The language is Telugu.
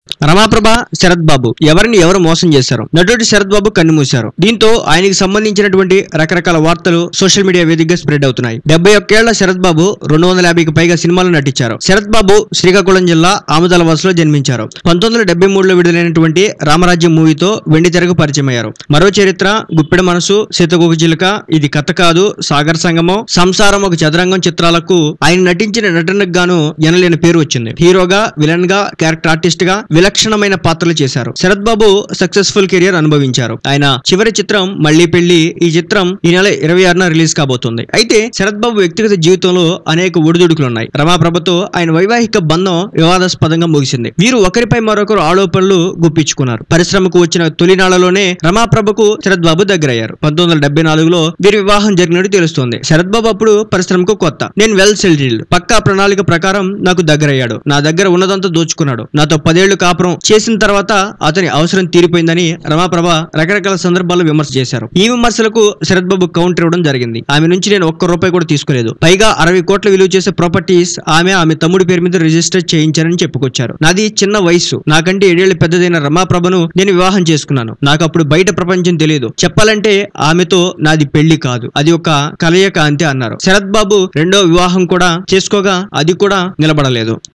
రమాప్రభ, శరత్ బాబు ఎవరిని ఎవరు మోసం చేశారు? నటుడు శరత్ బాబు కన్నుమూశారు. దీంతో ఆయనకి సంబంధించినటువంటి రకరకాల వార్తలు సోషల్ మీడియా వేదికగా స్ప్రెడ్ అవుతున్నాయి. 71 ఏళ్ల శరత్ బాబు 250కి పైగా సినిమాలు నటించారు. శరత్ బాబు శ్రీకాకుళం జిల్లా ఆముదాలవలసలో జన్మించారు. 1973లో విడుదలైనటువంటి రామరాజ్యం మూవీతో వెండి తెరకు పరిచయమయ్యారు. మరో చరిత్ర, గుప్పెడ మనసు, సీతకోక చిలుక, ఇది కథ కాదు, సాగర్ సంగమం, సంసారం ఒక చదరంగం చిత్రాలకు ఆయన నటించిన నటనకు గాను ఎనలేని పేరు వచ్చింది. హీరోగా, విలన్ గా, క్యారెక్టర్ ఆర్టిస్ట్ గా విలక్షణమైన పాత్రలు చేశారు. శరత్ బాబు సక్సెస్ఫుల్ కెరియర్ అనుభవించారు. ఆయన చివరి చిత్రం మళ్లీ పెళ్లి. ఈ చిత్రం ఈ నెల 26న రిలీజ్ కాబోతుంది. అయితే శరత్ బాబు వ్యక్తిగత జీవితంలో అనేక ఒడిదుడుకులున్నాయి. రమాప్రభతో ఆయన వైవాహిక బంధం వివాదాస్పదంగా ముగిసింది. వీరు ఒకరిపై మరొకరు ఆరోపణలు గుప్పించుకున్నారు. పరిశ్రమకు వచ్చిన తొలినాళ్లలోనే రమాప్రభకు శరత్ బాబు దగ్గరయ్యారు. 1974లో వీరి వివాహం జరిగినట్టు తెలుస్తోంది. శరత్ బాబు అప్పుడు పరిశ్రమకు కొత్త. నేను వెల్ సెటిల్డ్, పక్కా ప్రణాళిక ప్రకారం నాకు దగ్గరయ్యాడు. నా దగ్గర ఉన్నదంతా దోచుకున్నాడు. నాతో 10 ఏళ్లు కాపురం చేసిన తర్వాత అతని అవసరం తీరిపోయిందని రమాప్రభ రకరకాల సందర్భాల్లో విమర్శ చేశారు. ఈ విమర్శలకు శరత్ బాబు కౌంటర్ ఇవ్వడం జరిగింది. ఆమె నుంచి నేను ₹1 కూడా తీసుకోలేదు. పైగా 60 కోట్ల విలువ చేసే ప్రాపర్టీస్ ఆమె తమ్ముడి పేరు మీద రిజిస్టర్ చేయించారని చెప్పుకొచ్చారు. నాది చిన్న వయసు. నాకంటే 7 ఏళ్లు పెద్దదైన రమాప్రభను నేను వివాహం చేసుకున్నాను. నాకు అప్పుడు బయట ప్రపంచం తెలియదు. చెప్పాలంటే ఆమెతో నాది పెళ్లి కాదు, అది ఒక కలయిక అంతే అన్నారు. శరత్ బాబు రెండో వివాహం కూడా చేసుకోగా అది కూడా నిలబడలేదు.